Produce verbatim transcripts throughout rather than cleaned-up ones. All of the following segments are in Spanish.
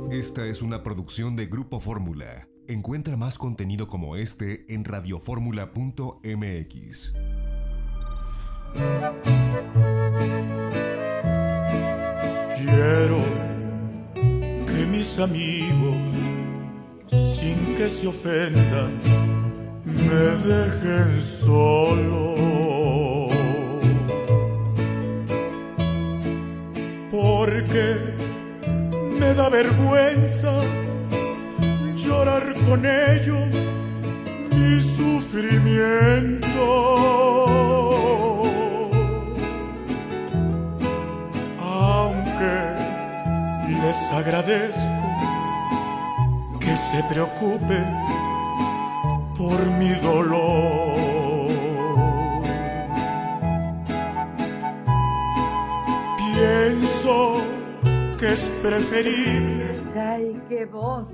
Esta es una producción de Grupo Fórmula. Encuentra más contenido como este en radioformula punto m x. Quiero que mis amigos, sin que se ofendan, me dejen solo, porque me da vergüenza llorar con ellos mi sufrimiento. Aunque les agradezco que se preocupen por mi dolor, pienso que es preferible. ¡Ay, qué voz!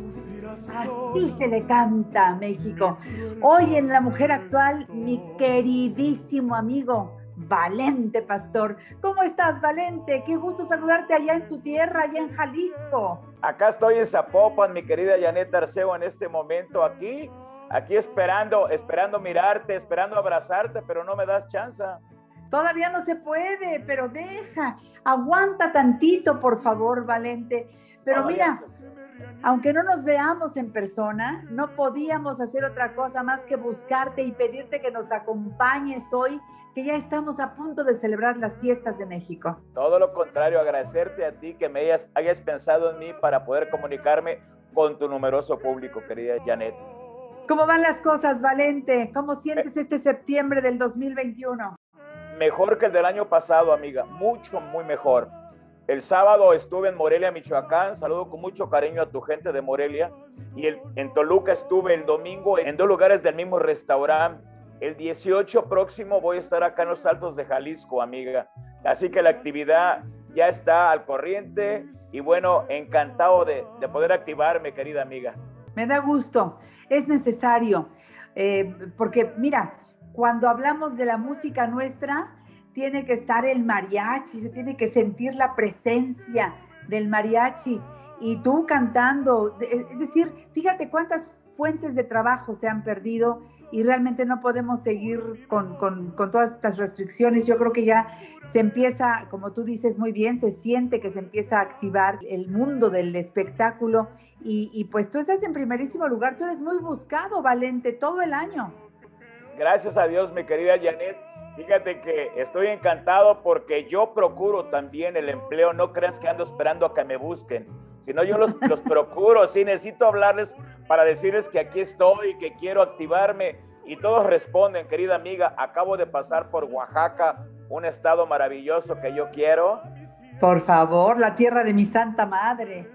Así se le canta a México. Hoy en La Mujer Actual, mi queridísimo amigo Valente Pastor. ¿Cómo estás, Valente? Qué gusto saludarte allá en tu tierra, allá en Jalisco. Acá estoy en Zapopan, mi querida Janet Arceo, en este momento aquí, aquí esperando, esperando mirarte, esperando abrazarte, pero no me das chance. Todavía no se puede, pero deja, aguanta tantito, por favor, Valente. Pero oh, mira, yes. Aunque no nos veamos en persona, no podíamos hacer otra cosa más que buscarte y pedirte que nos acompañes hoy, que ya estamos a punto de celebrar las fiestas de México. Todo lo contrario, agradecerte a ti que me hayas, hayas pensado en mí para poder comunicarme con tu numeroso público, querida Janet. ¿Cómo van las cosas, Valente? ¿Cómo sientes este septiembre del dos mil veintiuno? Mejor que el del año pasado, amiga, mucho, muy mejor. El sábado estuve en Morelia, Michoacán, saludo con mucho cariño a tu gente de Morelia, y el, en Toluca estuve el domingo en dos lugares del mismo restaurante. El dieciocho próximo voy a estar acá en los Altos de Jalisco, amiga, así que la actividad ya está al corriente y bueno, encantado de, de poder activarme, querida amiga. Me da gusto, es necesario, eh, porque mira, cuando hablamos de la música nuestra, tiene que estar el mariachi, se tiene que sentir la presencia del mariachi y tú cantando, es decir, fíjate cuántas fuentes de trabajo se han perdido y realmente no podemos seguir con, con, con todas estas restricciones. Yo creo que ya se empieza, como tú dices muy bien, se siente que se empieza a activar el mundo del espectáculo y, y pues tú estás en primerísimo lugar, tú eres muy buscado, Valente, todo el año. Gracias a Dios, mi querida Janet. Fíjate que estoy encantado porque yo procuro también el empleo. No creas que ando esperando a que me busquen, sino yo los, los procuro. Sí, necesito hablarles para decirles que aquí estoy y que quiero activarme. Y todos responden, querida amiga, acabo de pasar por Oaxaca, un estado maravilloso que yo quiero. Por favor, la tierra de mi santa madre.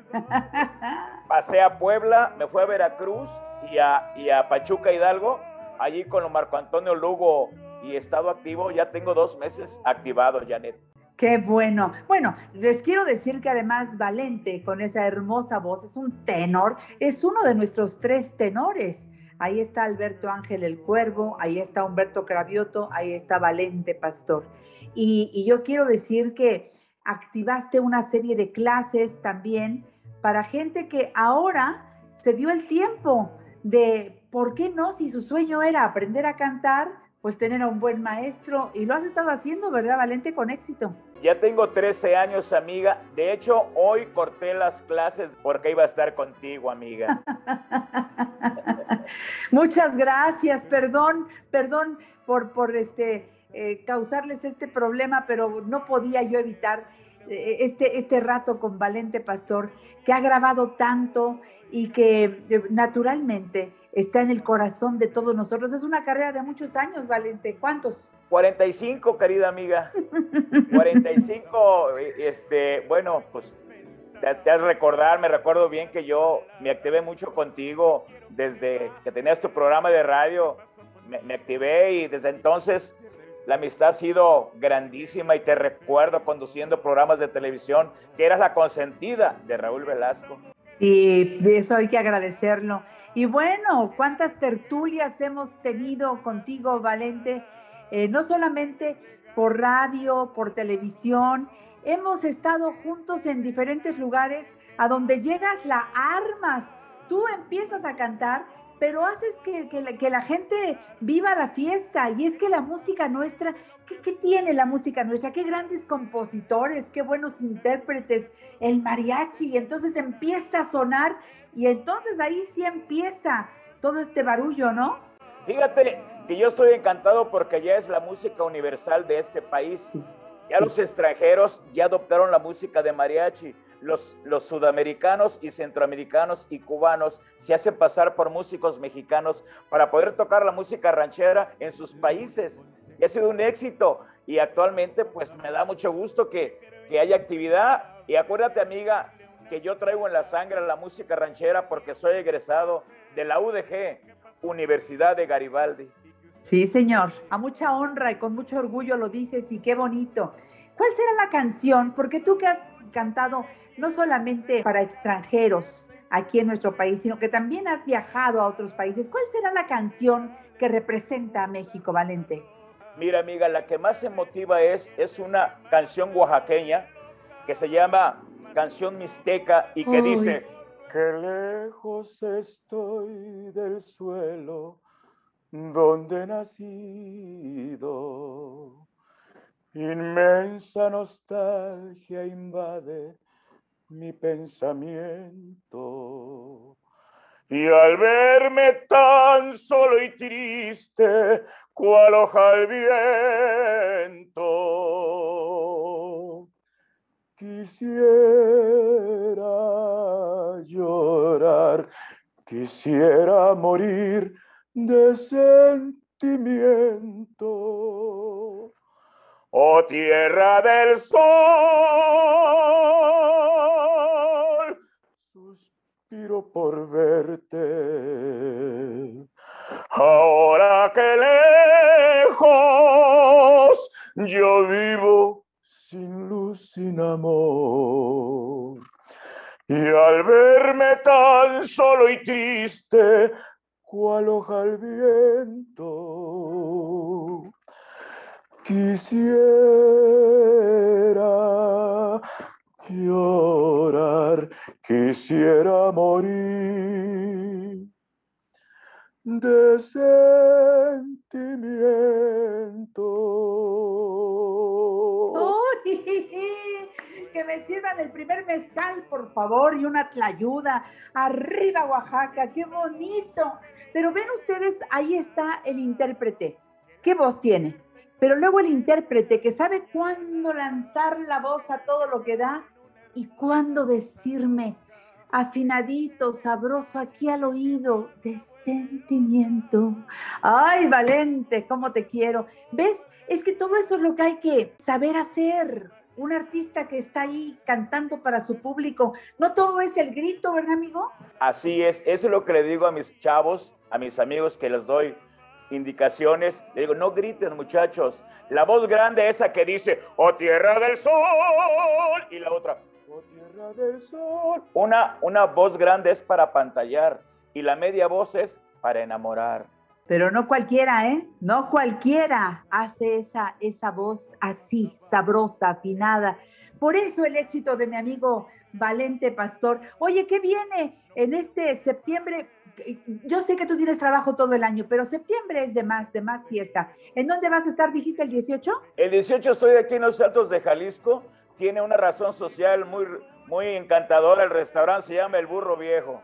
Pasé a Puebla, me fui a Veracruz y a, y a Pachuca, Hidalgo, allí con los Marco Antonio Lugo, y he estado activo, ya tengo dos meses activado, Janet. Qué bueno. Bueno, les quiero decir que además Valente, con esa hermosa voz, es un tenor, es uno de nuestros tres tenores. Ahí está Alberto Ángel el Cuervo, ahí está Humberto Cravioto, ahí está Valente Pastor. Y, y yo quiero decir que activaste una serie de clases también para gente que ahora se dio el tiempo de, ¿por qué no? Si su sueño era aprender a cantar, pues tener a un buen maestro, y lo has estado haciendo, ¿verdad, Valente? Con éxito. Ya tengo trece años, amiga. De hecho, hoy corté las clases porque iba a estar contigo, amiga. Muchas gracias. Perdón, perdón por, por este, eh, causarles este problema, pero no podía yo evitar eh, este, este rato con Valente Pastor, que ha grabado tanto y que eh, naturalmente está en el corazón de todos nosotros. Es una carrera de muchos años, Valente. ¿Cuántos? cuarenta y cinco, querida amiga. cuarenta y cinco, este, bueno, pues te, te has de recordar, me recuerdo bien que yo me activé mucho contigo desde que tenías tu programa de radio. Me, me activé y desde entonces la amistad ha sido grandísima y te recuerdo conduciendo programas de televisión, que eras la consentida de Raúl Velasco. Sí, de eso hay que agradecerlo. Y bueno, cuántas tertulias hemos tenido contigo, Valente, eh, no solamente por radio, por televisión. Hemos estado juntos en diferentes lugares, a donde llegas la armas. Tú empiezas a cantar, pero haces que, que, la, que la gente viva la fiesta. Y es que la música nuestra, ¿qué, qué tiene la música nuestra? Qué grandes compositores, qué buenos intérpretes, el mariachi. Y entonces empieza a sonar, y entonces ahí sí empieza todo este barullo, ¿no? Fíjate que yo estoy encantado porque ya es la música universal de este país. Sí, ya sí. Los extranjeros ya adoptaron la música de mariachi. Los, los sudamericanos y centroamericanos y cubanos se hacen pasar por músicos mexicanos para poder tocar la música ranchera en sus países. Y ha sido un éxito, y actualmente pues me da mucho gusto que, que haya actividad. Y acuérdate, amiga, que yo traigo en la sangre la música ranchera porque soy egresado de la U D G, Universidad de Garibaldi. Sí, señor, a mucha honra y con mucho orgullo lo dices, y qué bonito. ¿Cuál será la canción? Porque tú que has cantado no solamente para extranjeros aquí en nuestro país, sino que también has viajado a otros países, ¿cuál será la canción que representa a México, Valente? Mira, amiga, la que más emotiva es, es una canción oaxaqueña que se llama Canción Mixteca y que Uy. dice: qué lejos estoy del suelo donde he nacido, inmensa nostalgia invade mi pensamiento, y al verme tan solo y triste, cual hoja al viento, quisiera llorar, quisiera morir de sentimiento. Oh tierra del sol, suspiro por verte. Ahora que lejos yo vivo sin luz, sin amor. Y al verme tan solo y triste, cual hoja al viento, quisiera llorar, quisiera morir de sentimiento. ¡Uy! Que me sirvan el primer mezcal, por favor, y una tlayuda. Arriba, Oaxaca, qué bonito. Pero ven ustedes, ahí está el intérprete. ¿Qué voz tiene? Pero luego el intérprete que sabe cuándo lanzar la voz a todo lo que da y cuándo decirme afinadito, sabroso, aquí al oído, de sentimiento. Ay, Valente, cómo te quiero. ¿Ves? Es que todo eso es lo que hay que saber hacer. Un artista que está ahí cantando para su público. No todo es el grito, ¿verdad, amigo? Así es, eso es lo que le digo a mis chavos, a mis amigos que les doy indicaciones. Le digo, no griten, muchachos. La voz grande, esa que dice, oh tierra del sol, y la otra, oh tierra del sol. Una, una voz grande es para pantallar, y la media voz es para enamorar. Pero no cualquiera, ¿eh? No cualquiera hace esa, esa voz así, sabrosa, afinada. Por eso el éxito de mi amigo Valente Pastor. Oye, ¿qué viene en este septiembre? Yo sé que tú tienes trabajo todo el año, pero septiembre es de más, de más fiesta. ¿En dónde vas a estar? ¿Dijiste el dieciocho? El dieciocho estoy aquí en los Altos de Jalisco. Tiene una razón social muy, muy encantadora. El restaurante se llama El Burro Viejo.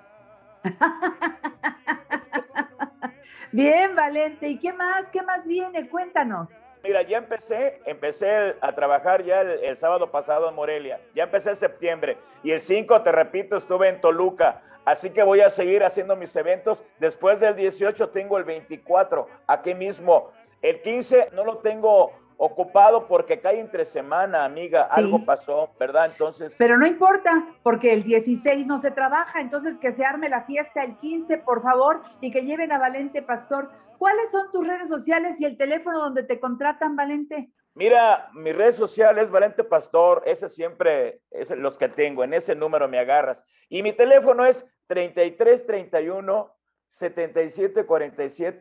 Bien, Valente. ¿Y qué más? ¿Qué más viene? Cuéntanos. Mira, ya empecé, empecé a trabajar ya el, el sábado pasado en Morelia. Ya empecé en septiembre. Y el cinco, te repito, estuve en Toluca. Así que voy a seguir haciendo mis eventos. Después del dieciocho tengo el veinticuatro, aquí mismo. El quince no lo tengo ocupado porque cae entre semana, amiga. Sí. Algo pasó, ¿verdad? Entonces... Pero no importa, porque el dieciséis no se trabaja, entonces que se arme la fiesta el quince, por favor, y que lleven a Valente Pastor. ¿Cuáles son tus redes sociales y el teléfono donde te contratan, Valente? Mira, mi red social es Valente Pastor, ese siempre es los que tengo, en ese número me agarras. Y mi teléfono es treinta y tres, treinta y uno, setenta y siete, cuarenta y siete,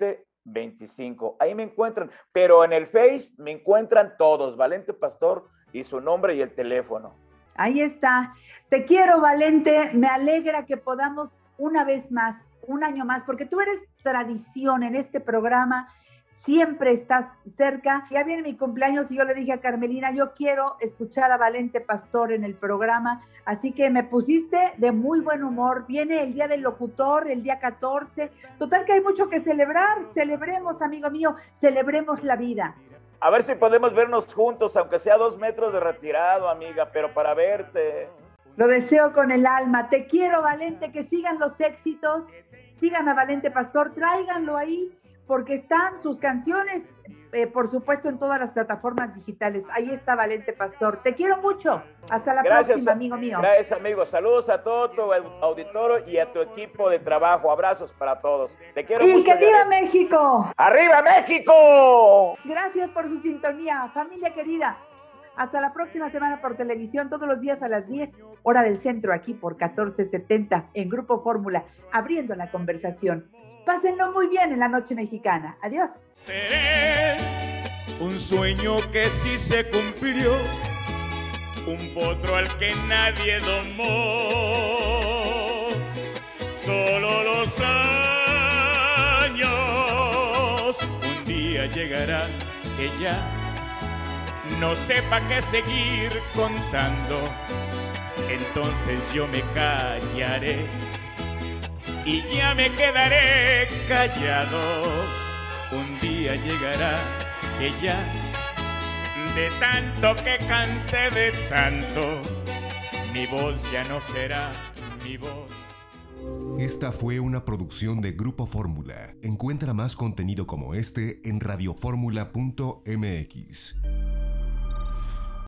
veinticinco. Ahí me encuentran, pero en el Face me encuentran todos, Valente Pastor y su nombre y el teléfono. Ahí está. Te quiero, Valente. Me alegra que podamos una vez más, un año más, porque tú eres tradición en este programa. Siempre estás cerca. Ya viene mi cumpleaños y yo le dije a Carmelina, yo quiero escuchar a Valente Pastor en el programa, así que me pusiste de muy buen humor. Viene el Día del Locutor, el día catorce. Total que hay mucho que celebrar. Celebremos, amigo mío, celebremos la vida. A ver si podemos vernos juntos, aunque sea dos metros de retirado, amiga, pero para verte. Lo deseo con el alma. Te quiero, Valente, que sigan los éxitos, sigan a Valente Pastor, tráiganlo ahí, porque están sus canciones, eh, por supuesto, en todas las plataformas digitales. Ahí está Valente Pastor. Te quiero mucho. Hasta la Gracias, próxima, amigo mío. Gracias, amigo. Saludos a todo tu auditorio y a tu equipo de trabajo. Abrazos para todos. Te quiero y mucho. ¡Y que viva México! ¡Arriba México! Gracias por su sintonía, familia querida. Hasta la próxima semana por televisión, todos los días a las diez, hora del centro, aquí por catorce setenta, en Grupo Fórmula, abriendo la conversación. Pásenlo muy bien en la noche mexicana. Adiós. Seré un sueño que sí se cumplió, un potro al que nadie domó. Solo los años un día llegará que ya no sepa qué seguir contando. Entonces yo me callaré y ya me quedaré callado. Un día llegará que ya, de tanto que cante, de tanto, mi voz ya no será mi voz. Esta fue una producción de Grupo Fórmula. Encuentra más contenido como este en radioformula punto m x.